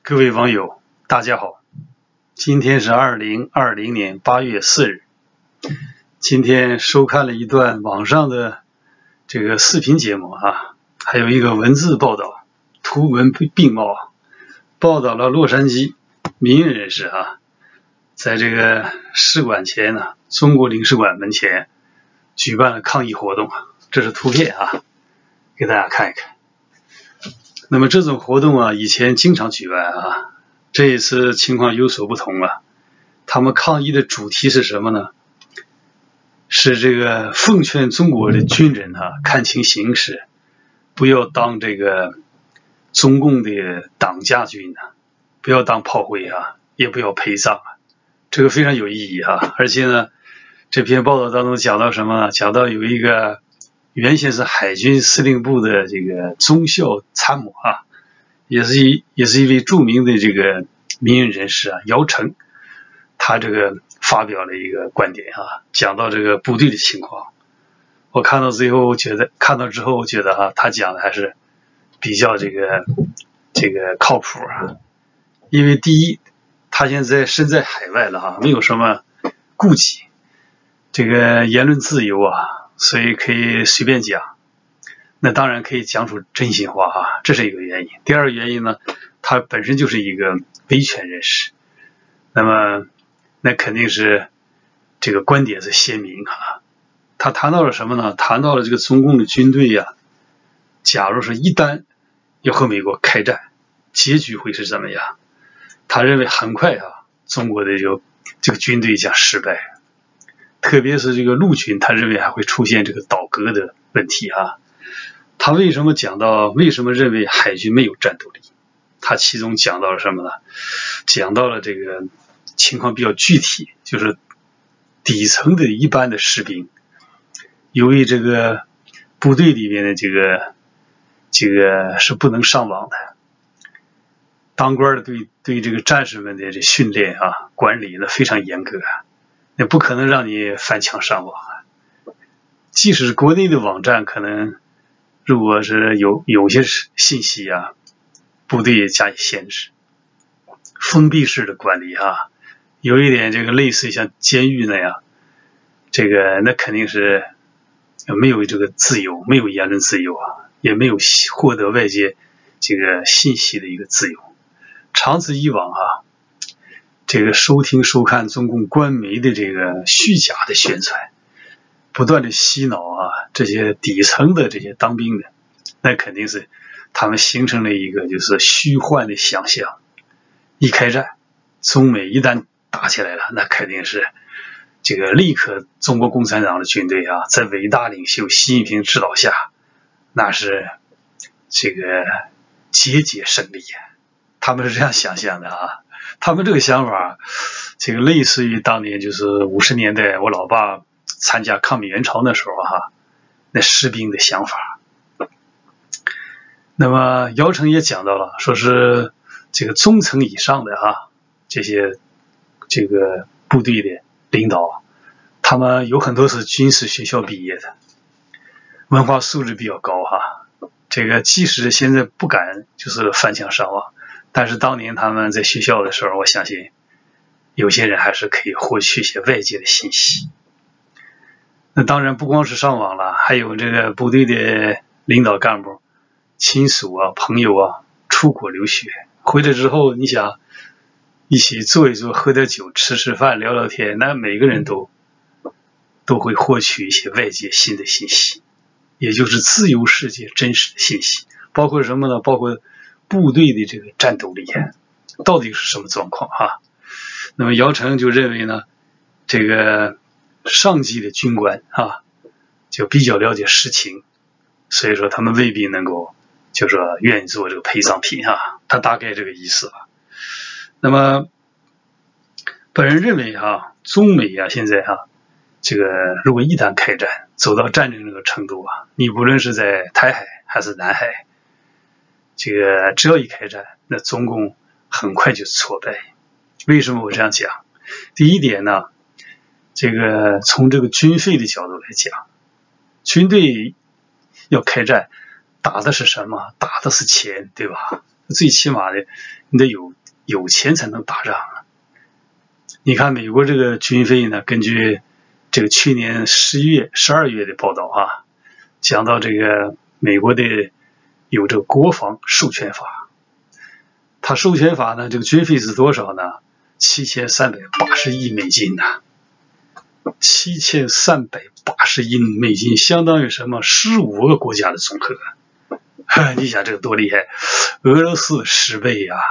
各位网友，大家好，今天是2020年8月4日。今天收看了一段网上的这个视频节目还有一个文字报道，图文并茂，报道了洛杉矶民运人士在这个使馆前中国领事馆门前举办了抗议活动。这是图片给大家看一看。那么这种活动以前经常举办这一次情况有所不同了。他们抗议的主题是什么呢？是这个奉劝中国的军人看清形势，不要当这个中共的党家军不要当炮灰也不要陪葬这个非常有意义而且呢，这篇报道当中讲到什么呢？讲到有一个原先是海军司令部的这个中校参谋也是一位著名的这个民运人士姚成，他这个发表了一个观点讲到这个部队的情况。我看到之后我觉得他讲的还是比较这个靠谱因为第一，他现在身在海外了没有什么顾忌，这个言论自由所以可以随便讲，那当然可以讲出真心话这是一个原因。第二个原因呢，他本身就是一个维权人士，那肯定是这个观点是鲜明他谈到了什么呢？谈到了这个中共的军队假如是一旦要和美国开战，结局会是怎么样？他认为很快中国的这个军队将失败，特别是这个陆军，他认为还会出现这个倒戈的问题他为什么认为海军没有战斗力？他其中讲到了什么呢？讲到了这个情况比较具体，就是底层的一般的士兵，由于这个部队里面的这个是不能上网的，当官的对这个战士们的这训练管理非常严格那不可能让你翻墙上网即使是国内的网站，可能如果是有些信息部队也加以限制，封闭式的管理有一点这个类似像监狱那样，那肯定是没有这个自由，没有言论自由也没有获得外界这个信息的一个自由。长此以往这个收听收看中共官媒的这个虚假的宣传，不断的洗脑这些底层的这些当兵的，那肯定是他们形成了一个就是虚幻的想象。一开战，中美一旦打起来了，那肯定是这个立刻中国共产党的军队在伟大领袖习近平指导下，那是这个节节胜利他们是这样想象的他们这个想法这个类似于当年就是50年代我老爸参加抗美援朝那时候那士兵的想法。那么姚成也讲到了，说是这个中层以上的这些这个部队的领导，他们有很多是军事学校毕业的，文化素质比较高这个即使现在不敢就是翻墙上网，但是当年他们在学校的时候，我相信有些人还是可以获取一些外界的信息。那当然不光是上网了，还有这个部队的领导干部亲属朋友出国留学，回来之后你想一起坐一坐，喝点酒，吃吃饭，聊聊天，那每个人都会获取一些外界新的信息，也就是自由世界真实的信息。包括什么呢？包括部队的这个战斗力到底是什么状况那么姚成就认为呢，这个上级的军官就比较了解实情，所以说他们未必能够就说愿意做这个陪葬品他大概这个意思那么本人认为中美现在这个如果一旦开战，走到战争这个程度你不论是在台海还是南海，这个只要一开战，那中共很快就挫败。为什么我这样讲？第一点呢，这个从这个军费的角度来讲，军队要开战，打的是什么？打的是钱，对吧？最起码的你得有有钱才能打仗啊。你看美国这个军费呢，根据这个去年11月、12月的报道啊，讲到这个美国的有这个国防授权法，它授权法呢，这个军费是多少呢？7380亿美金呢，7380亿美金相当于什么？15个国家的总和。你想这个多厉害？俄罗斯10倍啊，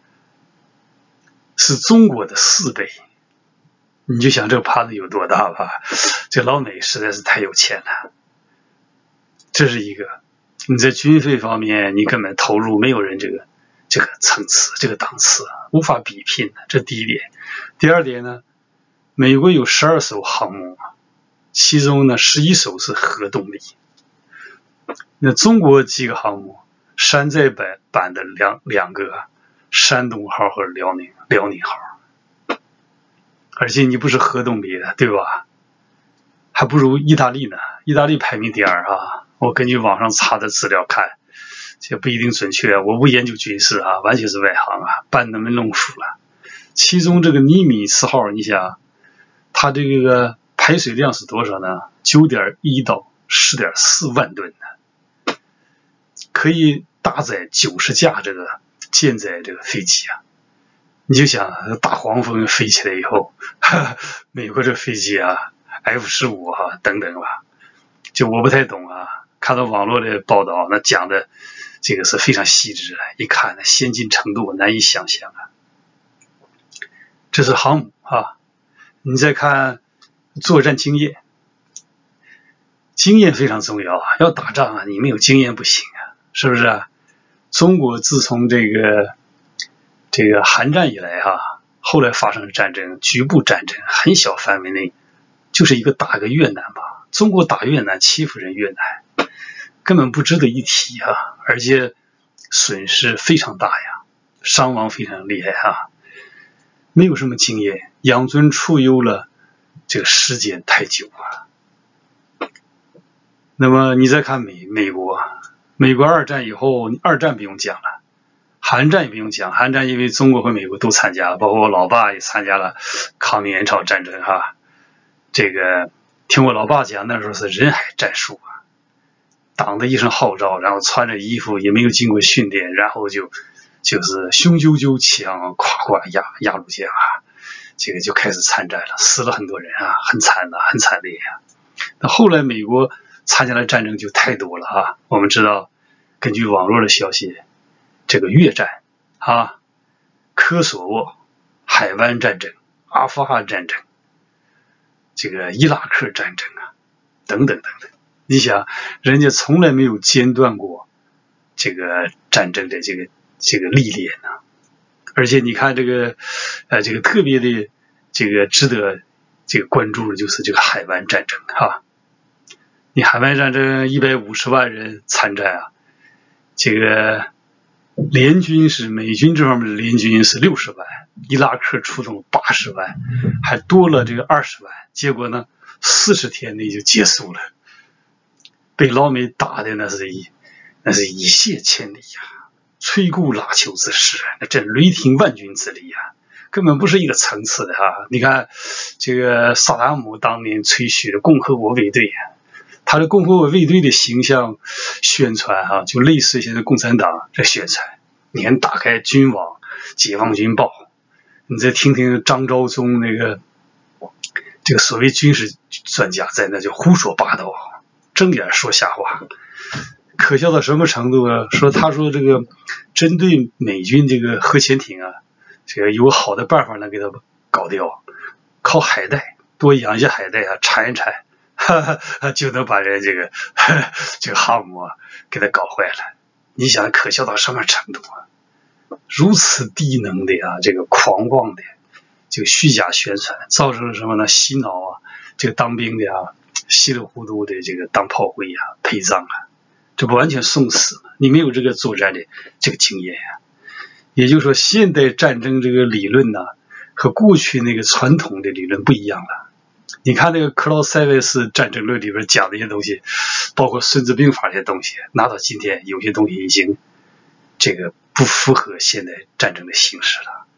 是中国的4倍。你就想这个盘子有多大吧？这老美实在是太有钱了。这是一个，你在军费方面你根本投入没有人这个层次、这个档次无法比拼的，这第一点。第二点呢，美国有12艘航母，其中呢11艘是核动力。那中国几个航母？山寨版的两个，山东号和辽宁号，而且你不是核动力的，对吧？还不如意大利呢，意大利排名第2啊。我根据网上查的资料看，这不一定准确，我不研究军事啊，完全是外行啊，班那么弄熟了。其中这个尼米茨号，你想，它这个排水量是多少呢？9.1到10.4万吨呢，可以搭载90架这个舰载这个飞机啊。你就想大黄蜂飞起来以后，美国这飞机啊 F-15啊等等吧，就我不太懂啊，看到网络的报道，那讲的这个是非常细致的，一看那先进程度难以想象啊。这是航母啊，你再看作战经验，经验非常重要啊，要打仗啊，你没有经验不行啊，是不是啊？中国自从这个韩战以来啊，后来发生了战争，局部战争，很小范围内，就是一个打个越南吧。中国打越南欺负人越南，根本不值得一提啊，而且损失非常大呀，伤亡非常厉害啊，没有什么经验，养尊处优了，这个时间太久啊。那么你再看美国二战以后，二战不用讲了，韩战也不用讲，韩战因为中国和美国都参加了，包括我老爸也参加了抗美援朝战争哈。这个听我老爸讲，那时候是人海战术啊，党的一声号召，然后穿着衣服也没有经过训练，然后就是雄赳赳气昂，夸夸压路将啊，这个就开始参战了，死了很多人啊，很惨的，很惨烈啊。那后来美国参加的战争就太多了啊，我们知道，根据网络的消息，这个越战啊、科索沃、海湾战争、阿富汗战争、这个伊拉克战争啊，等等等等。你想，人家从来没有间断过这个战争的这个历练呢。而且你看这个特别的这个值得这个关注的就是这个海湾战争哈。你海湾战争150万人参战啊，这个联军是美军这方面的联军是60万，伊拉克出动80万，还多了这个20万，结果呢40天内就结束了，被老美打的那是一泻千里啊，摧枯拉朽之势，那真雷霆万钧之力啊，根本不是一个层次的啊。你看这个萨达姆当年吹嘘的共和国卫队啊，他的共和国卫队的形象宣传啊，就类似现在共产党这宣传。你看打开军网、解放军报，你再听听张召忠这个所谓军事专家在那就胡说八道，睁眼说瞎话。可笑到什么程度啊？他说这个针对美军这个核潜艇啊，这个有好的办法能给他搞掉，靠海带，多养一些海带啊，铲一铲，就能把人这个航母给他搞坏了。你想可笑到什么程度啊？如此低能的啊，这个狂妄的这个虚假宣传，造成了什么呢？洗脑啊，这个当兵的啊，稀里糊涂的这个当炮灰啊，陪葬啊，这不完全送死吗？你没有这个作战的这个经验啊。也就是说，现代战争这个理论呢，和过去那个传统的理论不一样了。你看那个克劳塞维斯战争论里边讲的一些东西，包括孙子兵法这些东西，拿到今天有些东西已经这个不符合现代战争的形式了。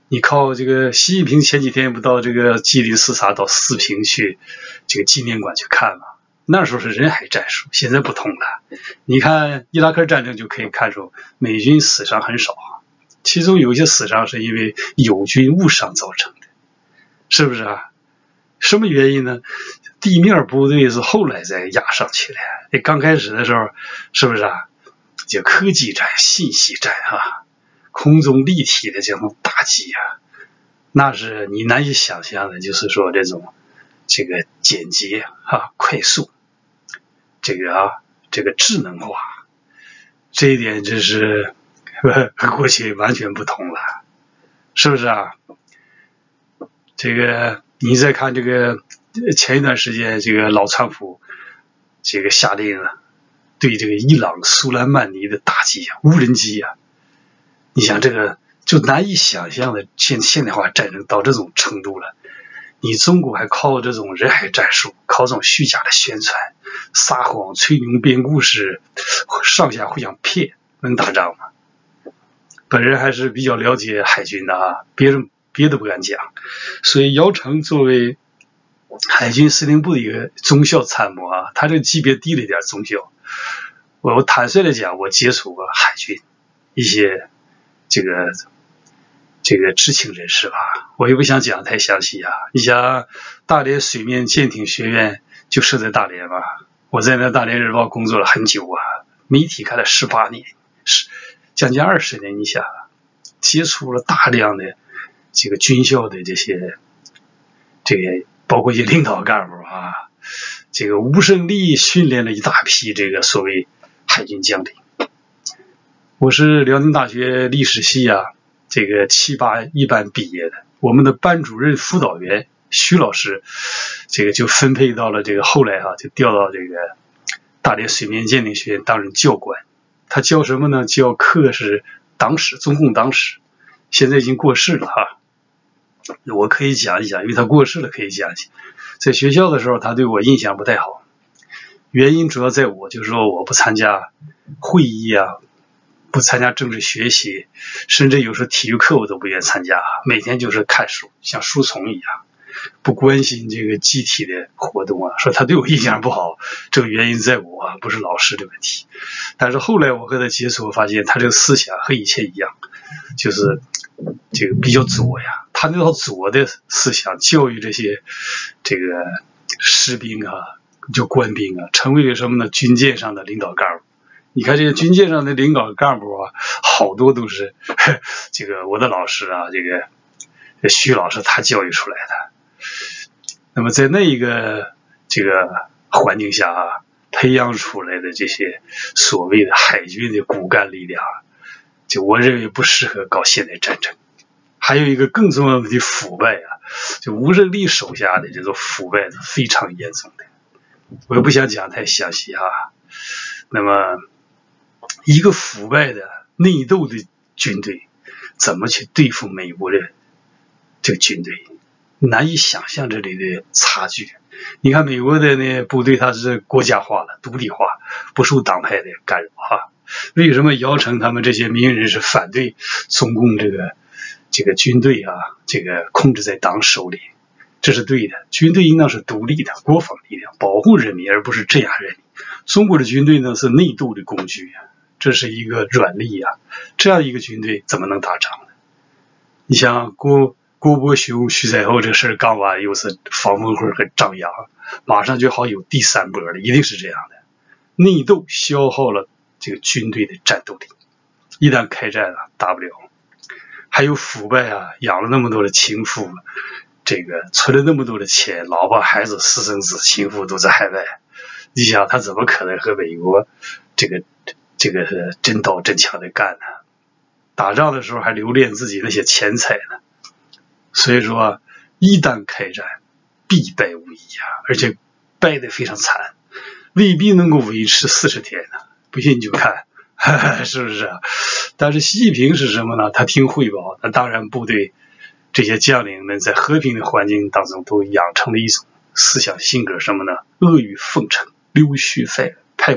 你靠这个习近平前几天不到这个吉林视察到四平去这个纪念馆去看吗？那时候是人海战术，现在不同了。你看伊拉克战争就可以看出美军死伤很少，其中有一些死伤是因为友军误伤造成的，是不是啊？什么原因呢？地面部队是后来再压上去的，那刚开始的时候是不是啊？就科技战、信息战啊，空中立体的这种打击啊，那是你难以想象的，就是说这种这个简洁啊、快速，这个智能化，这一点真是和过去完全不同了，是不是啊？这个你再看这个前一段时间，这个老川普这个下令了对这个伊朗苏莱曼尼的打击啊，无人机啊，你想这个就难以想象的现代化战争到这种程度了。你中国还靠这种人海战术，靠这种虚假的宣传、撒谎、吹牛编故事，上下互相骗，能打仗吗？本人还是比较了解海军的啊，别的不敢讲。所以姚成作为海军司令部的一个中校参谋啊，他这个级别低了一点中校。我坦率的讲，我接触过海军一些这个知情人士吧，我也不想讲太详细啊。你想大连水面舰艇学院就设在大连吧，我在那大连日报工作了很久啊，媒体开了18年，将近20年，你想接触了大量的这个军校的这个包括一些领导干部啊，这个吴胜利训练了一大批这个所谓海军将领。我是辽宁大学历史系啊，这个78一班毕业的，我们的班主任辅导员徐老师，这个就分配到了这个后来就调到这个大连水面舰艇学院担任教官。他教什么呢？教课是党史，中共党史，现在已经过世了哈。我可以讲一讲，因为他过世了可以讲一讲。在学校的时候他对我印象不太好，原因主要在我就是说我不参加会议啊，不参加政治学习，甚至有时候体育课我都不愿意参加，每天就是看书，像书虫一样，不关心这个集体的活动啊。说他对我印象不好，这个原因在我啊，不是老师的问题。但是后来我和他接触，我发现他这个思想和以前一样，就是这个比较左呀。他那套左的思想教育这些这个士兵啊，就官兵啊，成为了什么呢？军舰上的领导干部。你看这些军舰上的领导干部啊，好多都是这个我的老师啊，这个徐老师他教育出来的。那么在那一个这个环境下啊，培养出来的这些所谓的海军的骨干力量，就我认为不适合搞现代战争。还有一个更重要的腐败啊，就吴胜利手下的这种腐败是非常严重的。我也不想讲太详细啊。那么一个腐败的内斗的军队怎么去对付美国的这个军队，难以想象这里的差距。你看美国的那部队它是国家化了，独立化，不受党派的干扰哈。为什么姚成他们这些民营人士反对中共这个军队啊，这个控制在党手里？这是对的，军队应当是独立的国防力量，保护人民，而不是镇压人民。中国的军队呢是内斗的工具啊，这是一个软肋啊，这样一个军队怎么能打仗呢？你像郭伯雄、徐载厚这事刚完，又是房峰会和张扬，马上就好有第3波了，一定是这样的。内斗消耗了这个军队的战斗力，一旦开战打不了。还有腐败啊，养了那么多的情妇，这个存了那么多的钱，老婆孩子私生子情妇都在海外，你想他怎么可能和美国这个真刀真枪的干呢？打仗的时候还留恋自己那些钱财呢。所以说一旦开战必败无疑啊，而且败得非常惨，未必能够维持40天呢。不信你就看是不是啊？但是习近平是什么呢？他听汇报，那当然部队这些将领们在和平的环境当中都养成了一种思想性格，什么呢？阿谀奉承、溜须拍马，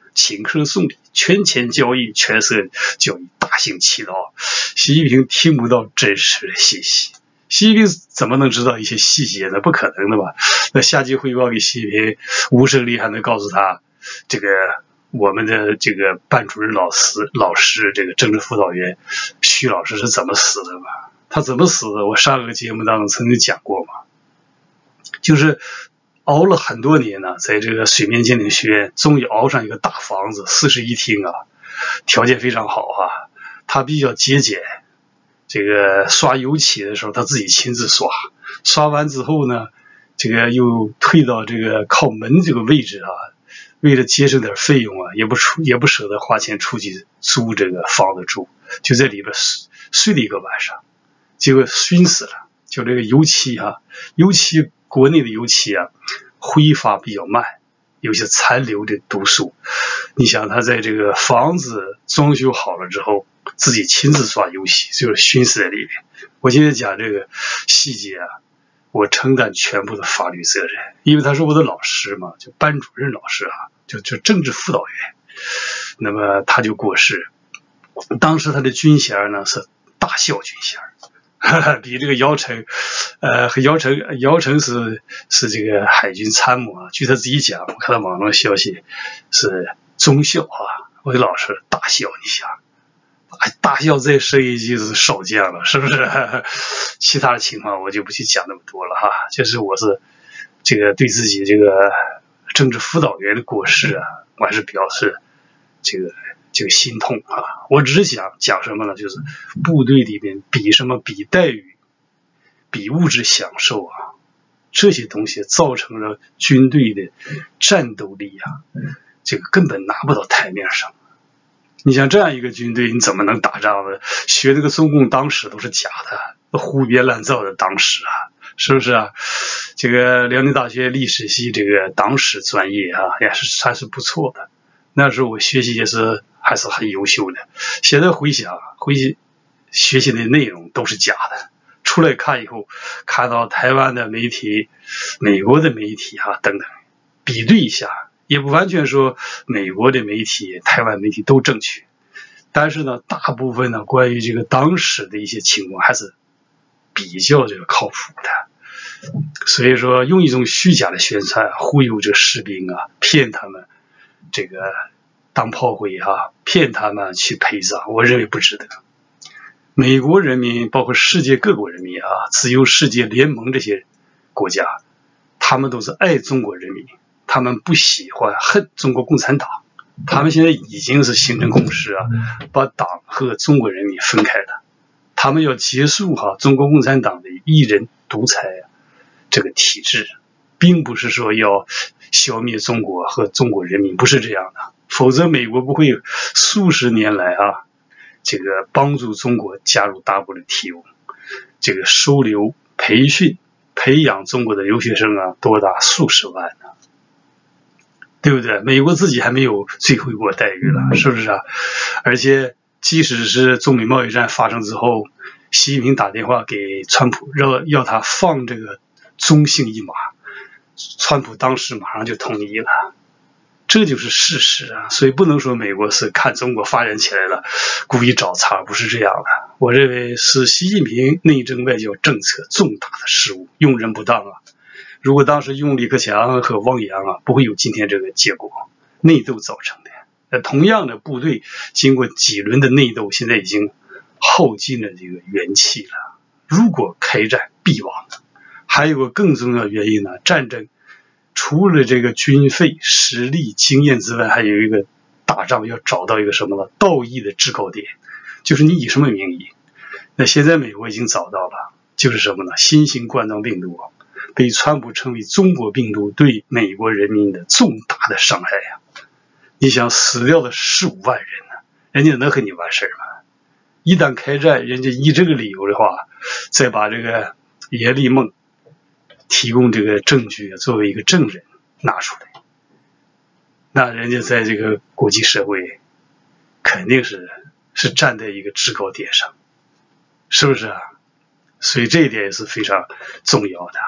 请客送礼、权钱交易、权色交易、大行其道。习近平听不到真实的信息，习近平怎么能知道一些细节呢？不可能的吧？那下级汇报给习近平，吴胜利还能告诉他，这个我们的这个班主任老师这个政治辅导员徐老师是怎么死的吗？他怎么死的？我上个节目当中曾经讲过嘛，就是熬了很多年呢，在这个水面鉴定学院终于熬上一个大房子，41厅啊，条件非常好啊。他比较节俭，这个刷油漆的时候他自己亲自刷，刷完之后呢，这个又退到这个靠门这个位置啊，为了节省点费用啊，也不舍得花钱出去租这个房子住，就在里边睡了一个晚上，结果熏死了。就这个油漆国内的油漆啊，挥发比较慢，有些残留的毒素。你想他在这个房子装修好了之后，自己亲自刷油漆，就是熏死在里面。我今天讲这个细节啊，我承担全部的法律责任，因为他是我的老师嘛，就班主任老师啊，就政治辅导员。那么他就过世，当时他的军衔呢是大校军衔。比这个姚晨，姚晨是这个海军参谋啊。据他自己讲，我看到网上消息是中校啊。我的老师大校，你想，大校再升一级是少将了，是不是？其他的情况我就不去讲那么多了哈。就是我是这个对自己这个政治辅导员的过世啊，我还是表示这个心痛啊！我只是想讲什么呢？就是部队里面比什么，比待遇，比物质享受啊，这些东西造成了军队的战斗力啊，这个根本拿不到台面上。你像这样一个军队，你怎么能打仗呢？学那个中共党史都是假的，胡编乱造的党史啊，是不是啊？这个辽宁大学历史系这个党史专业啊，也是算是不错的。那时候我学习还是很优秀的，现在回想学习的内容都是假的，出来看以后，看到台湾的媒体、美国的媒体啊等等，比对一下，也不完全说美国的媒体、台湾媒体都正确，但是呢，大部分呢关于这个党史的一些情况还是比较这个靠谱的。所以说，用一种虚假的宣传忽悠这士兵啊，骗他们这个当炮灰啊，骗他们去陪葬，我认为不值得。美国人民包括世界各国人民啊，自由世界联盟这些国家，他们都是爱中国人民，他们不喜欢恨中国共产党，他们现在已经是形成共识啊，把党和中国人民分开了，他们要结束中国共产党的一人独裁这个体制，并不是说要消灭中国和中国人民，不是这样的，否则美国不会数十年来这个帮助中国加入 WTO， 这个收留、培训、培养中国的留学生多达数十万呢，对不对？美国自己还没有最惠国待遇了，是不是啊？而且即使是中美贸易战发生之后，习近平打电话给川普，要他放这个中兴一马，川普当时马上就同意了，这就是事实啊！所以不能说美国是看中国发展起来了，故意找茬，不是这样的。我认为是习近平内政外交政策重大的失误，用人不当啊！如果当时用李克强和汪洋不会有今天这个结果，内斗造成的。同样的部队经过几轮的内斗，现在已经耗尽了这个元气了。如果开战必亡。还有个更重要的原因呢，战争除了这个军费、实力、经验之外，还有一个打仗要找到一个什么呢？道义的制高点，就是你以什么名义？那现在美国已经找到了，就是什么呢？新型冠状病毒被川普称为中国病毒，对美国人民的重大的伤害呀！你想死掉了15万人呢，人家能和你玩事吗？一旦开战，人家以这个理由的话，再把这个阎立梦提供这个证据作为一个证人拿出来，那人家在这个国际社会肯定是站在一个制高点上，是不是啊？所以这一点也是非常重要的。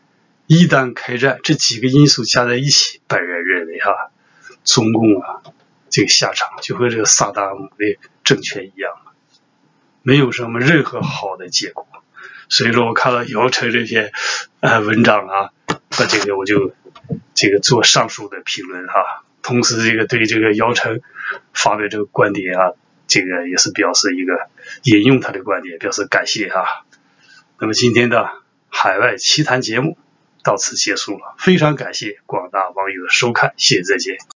一旦开战，这几个因素加在一起，本人认为中共这个下场，就和这个萨达姆的政权一样，没有什么任何好的结果。所以说我看了姚晨这篇文章啊，这个我就做上述的评论啊，同时这个对这个姚晨发表这个观点啊，这个也是表示一个引用他的观点，表示感谢啊。那么今天的海外奇谈节目到此结束了，非常感谢广大网友的收看，谢谢再见。